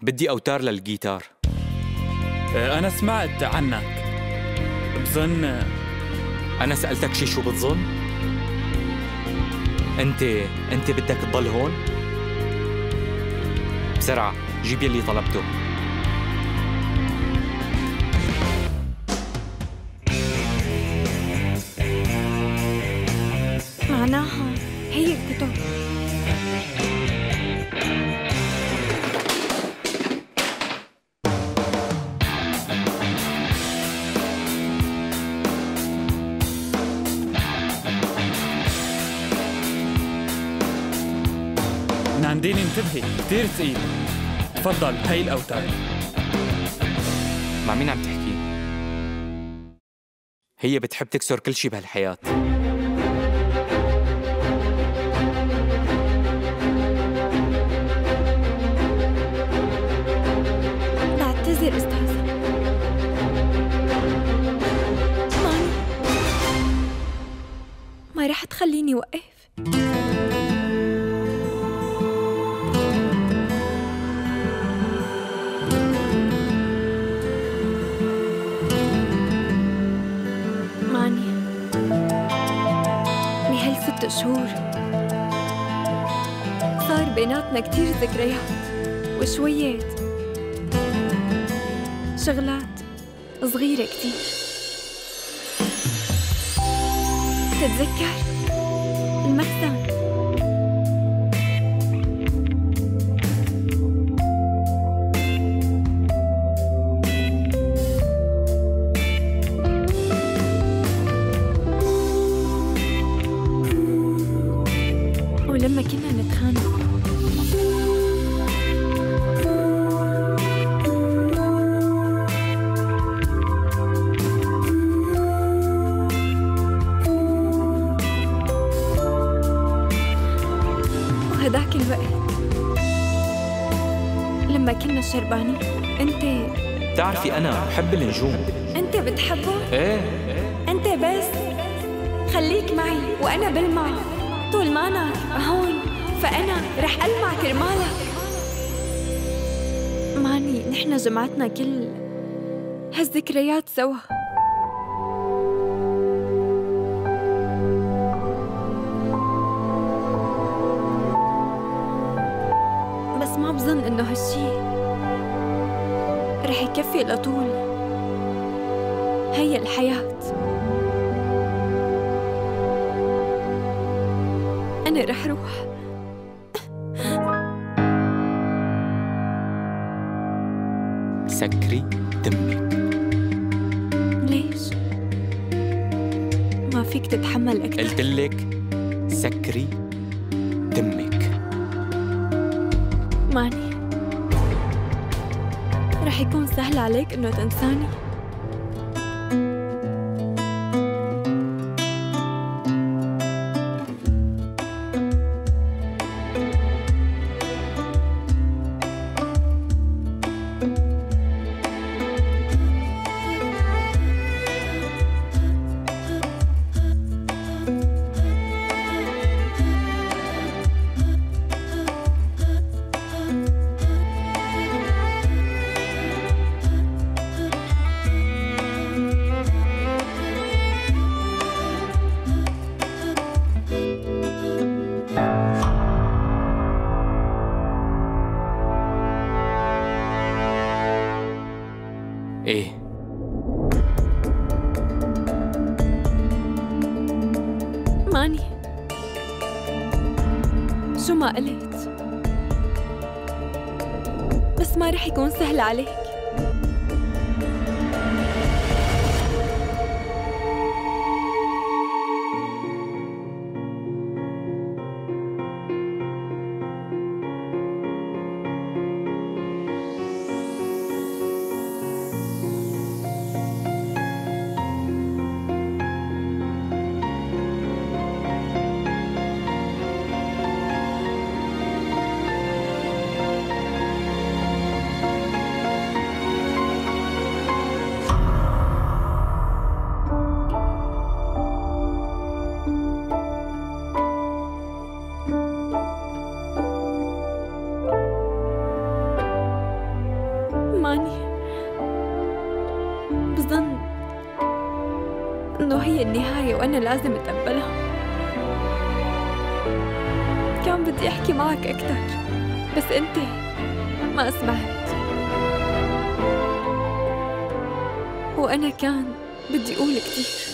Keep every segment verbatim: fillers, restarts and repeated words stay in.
بدي أوتار للجيتار. أنا سمعت عنك، بظن. أنا سألتك شي شو بتظن؟ أنت أنت بدك تضل هون؟ بسرعة جيب يلي طلبته. معناها هي الكتب. نانديني انتبهي، كتير ثقيل. تفضل، هي الأوتار. مع مين عم تحكي؟ هي بتحب تكسر كل شي بهالحياة. بعتذر أستاذ. ماني ما رح تخليني وقف. ست شهور صار بيناتنا كتير ذكريات وشويات شغلات صغيرة كتير. تتذكر المخزن؟ ولما كنا نتخانق وهداك الوقت لما كنا شربانين انت بتعرفي أنا بحب النجوم. انت بتحبه؟ ايه انت بس خليك معي وأنا بلمع. طول ما أنا هون فأنا رح ألمع كرمالك. ماني نحن جمعتنا كل هالذكريات سوا. بس ما بظن إنه هالشي رح يكفي لطول هي الحياة. أنا رح روح. سكري دمك. ليش؟ ما فيك تتحمل أكثر؟ قلتلك سكري دمك. ماني رح يكون سهل عليك إنه تنساني؟ ايه ماني شو ما قلت، بس ما رح يكون سهل عليك. ماني بظن إنه هي النهاية وأنا لازم أتقبلها. كان بدي أحكي معك أكتر بس أنت ما سمعت، وأنا كان بدي أقول كتير.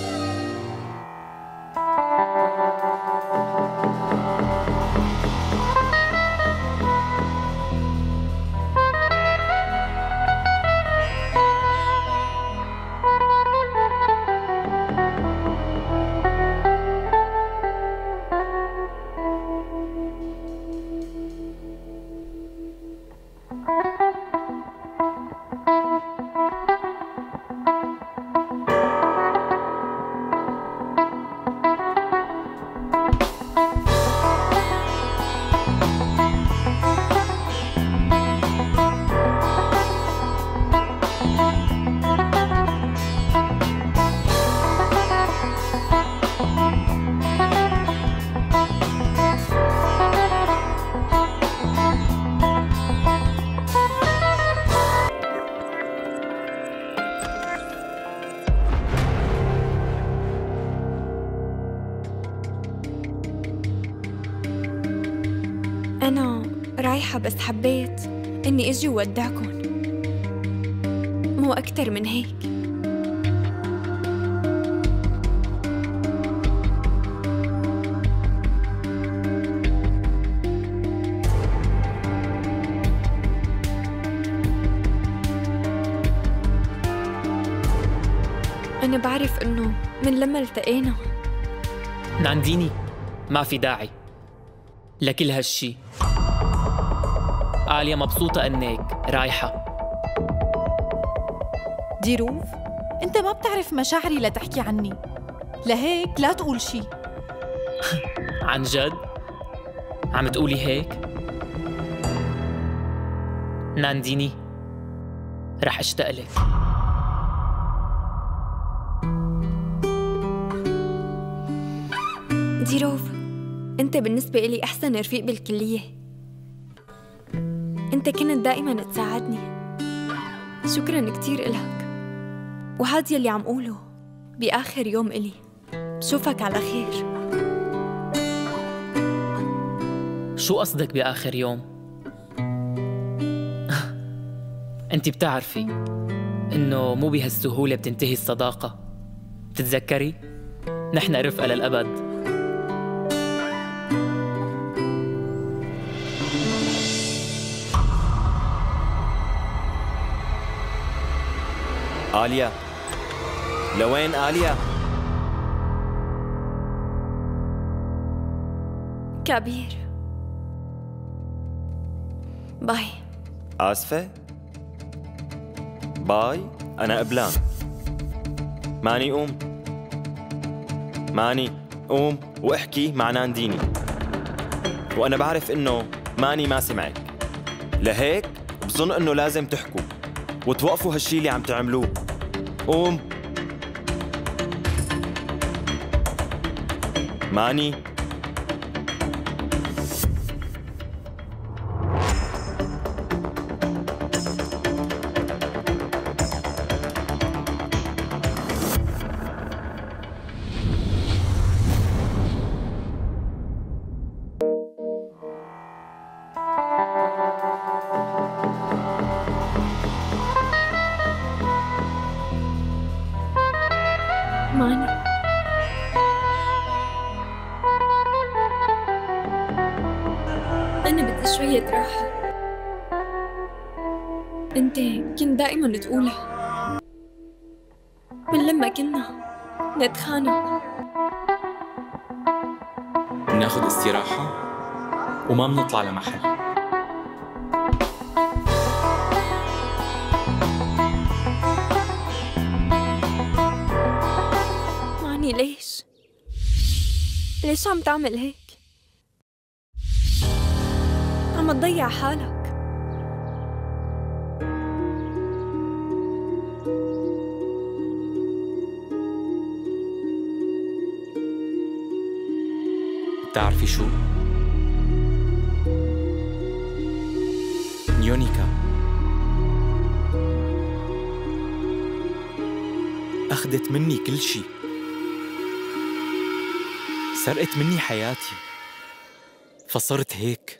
أنا رايحة بس حبيت إني أجي وودعكن، مو أكتر من هيك. أنا بعرف إنه من لما التقينا نانديني ما في داعي لكل هالشي. آليا مبسوطة أنك رايحة. ديروف، أنت ما بتعرف مشاعري لتحكي عني، لهيك لا تقول شي. عن جد؟ عم تقولي هيك؟ نانديني رح أشتاق لك. ديروف، أنت بالنسبة إلي أحسن رفيق بالكلية. أنت كنت دائماً تساعدني، شكراً كتير إلك. وهاد يلي عم قوله بآخر يوم إلي. بشوفك على خير. شو قصدك بآخر يوم؟ أنت بتعرفي إنه مو بهالسهولة بتنتهي الصداقة. بتتذكري؟ نحن رفقة للأبد. آليا، لوين آليا؟ كبير، باي. آسفة؟ باي؟ أنا قبلان. ماني قوم ماني قوم واحكي مع نانديني، وأنا بعرف إنه ماني ما سمعك، لهيك بظن إنه لازم تحكوا وتوقفوا هالشي اللي عم تعملوه. قوم ماني. ماني، أنا بدي شوية راحة. أنت كنت دائماً تقولها من لما كنا نتخانق. بناخد استراحة وما بنطلع لمحل. ماني، ليش؟ ليش عم تعمل هيك؟ عم تضيع حالك. بتعرفي شو؟ يونيكا، أخذت مني كل شي، سرقت مني حياتي، فصرت هيك.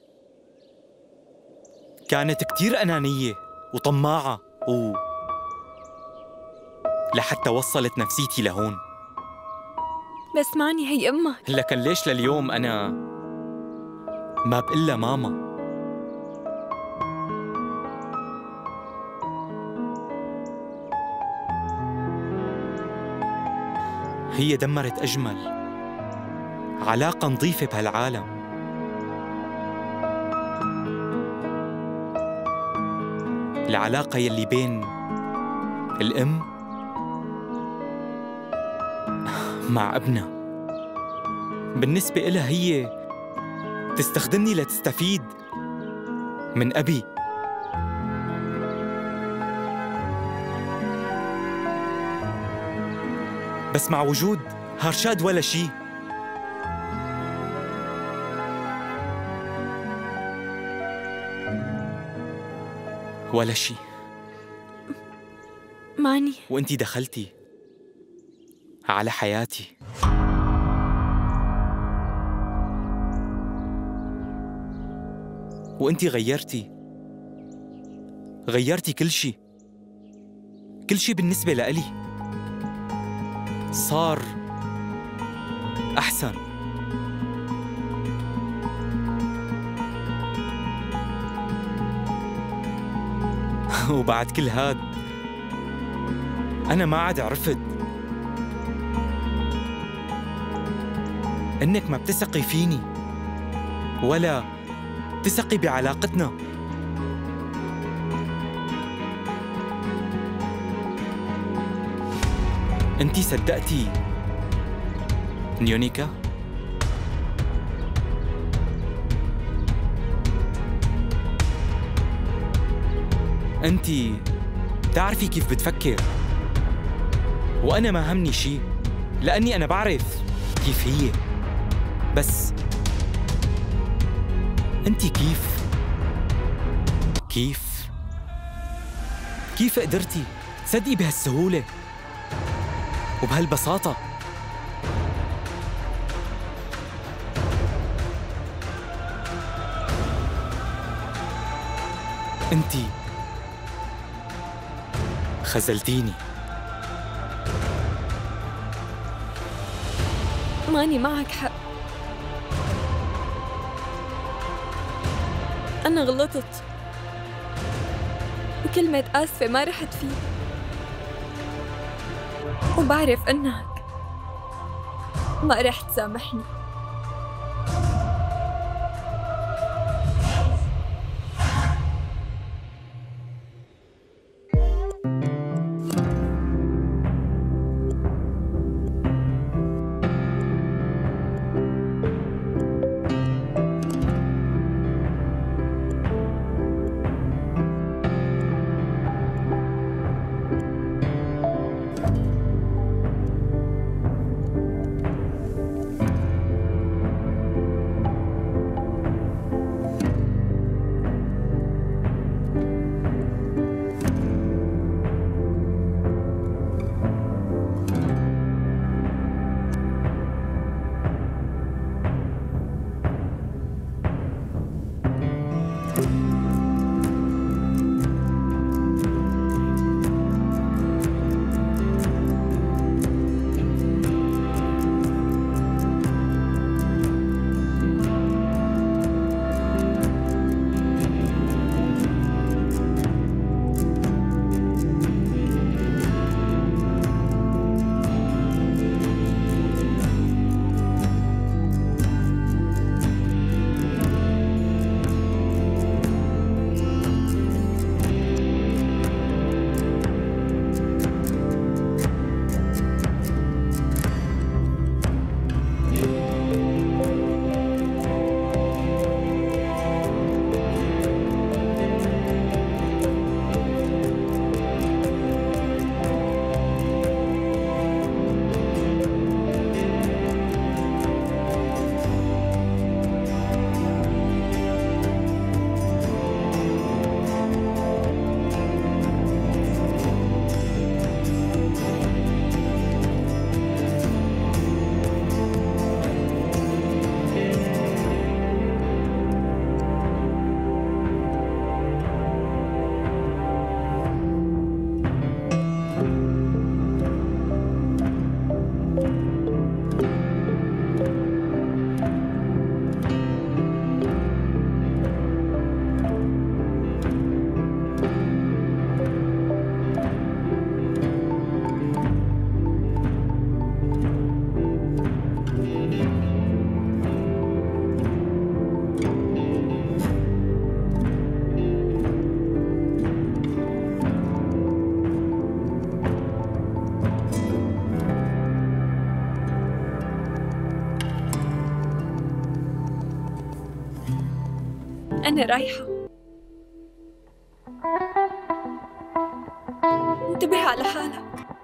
كانت كتير أنانية وطماعة و لحتى وصلت نفسيتي لهون. بس ماني هي أمك. لكن ليش لليوم أنا ما بقلها ماما؟ هي دمرت أجمل علاقة نظيفة بهالعالم. العلاقة يلي بين الأم مع ابنها. بالنسبة إلها هي تستخدمني لتستفيد من أبي. بس مع وجود هارشاد ولا شي. ولا شي. ماني. وانتي دخلتي على حياتي. وانتي غيرتي غيرتي كل شي. كل شي بالنسبة لإلي صار أحسن. وبعد كل هاد أنا ما عاد عرفت إنك ما بتثقي فيني ولا تثقي بعلاقتنا. أنتي صدقتي نيونيكا؟ أنتي بتعرفي كيف بتفكر، وأنا ما همني شي لأني أنا بعرف كيف هي. بس أنتي كيف كيف كيف قدرتي تصدقي بهالسهولة وبهالبساطة؟ أنتي خذلتيني. ماني معك حق. أنا غلطت، وكلمة آسفة ما رحت فيه، وبعرف إنك ما رح تسامحني. أنا رايحة. انتبه على حالك.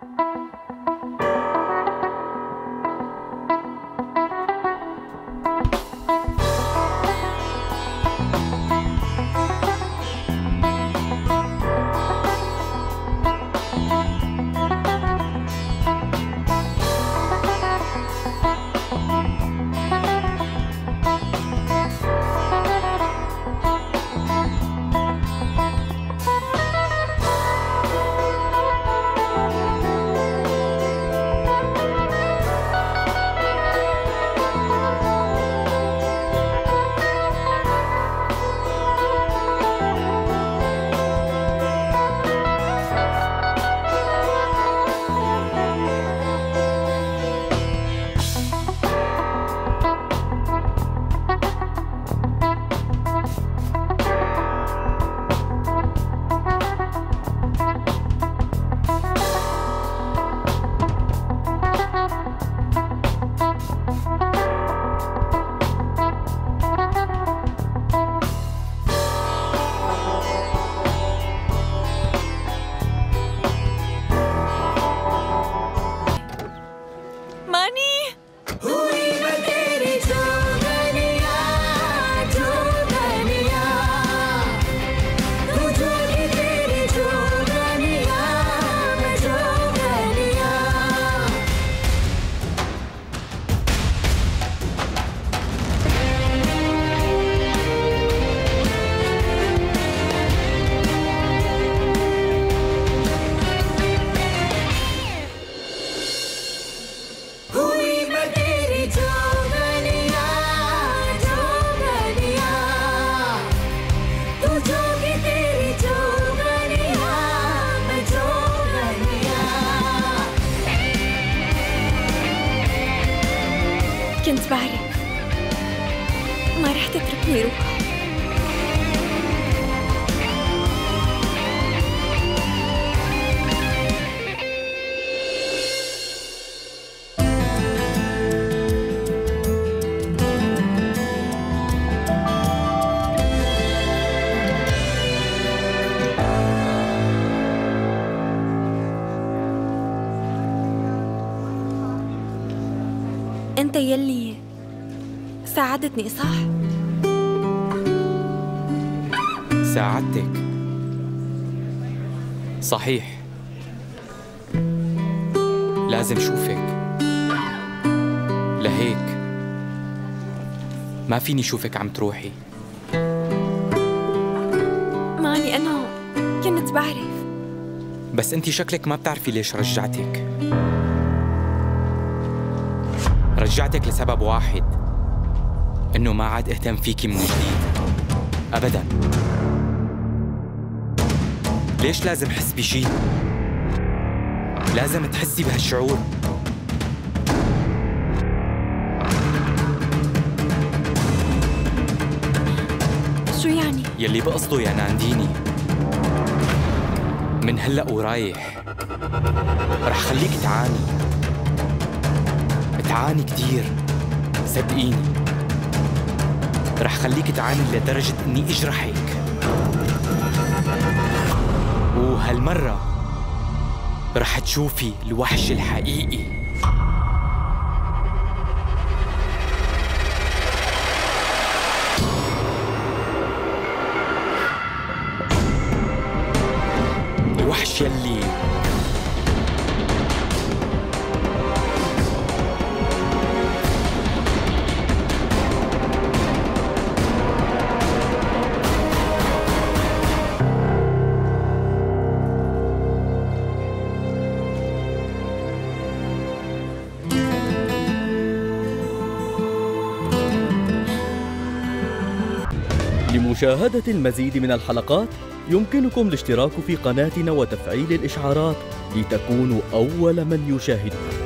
كنت بعرف ما رح تتركني روح. أنت يلي ساعدتني صح؟ ساعدتك صحيح. لازم شوفك، لهيك ما فيني شوفك عم تروحي. ماني أنا كنت بعرف، بس أنتي شكلك ما بتعرفي ليش رجعتك. رجعتك لسبب واحد، إنه ما عاد اهتم فيكي من جديد أبداً. ليش لازم أحس بشي؟ لازم تحسي بهالشعور. شو يعني؟ يلي بقصده يا نانديني من هلأ ورايح رح خليك تعاني تعاني كتير، صدقيني. رح خليك تعاني لدرجة إني أجرحك، وهالمرة رح تشوفي الوحش الحقيقي. الوحش يلي لمشاهدة المزيد من الحلقات يمكنكم الاشتراك في قناتنا وتفعيل الإشعارات لتكونوا أول من يشاهدها.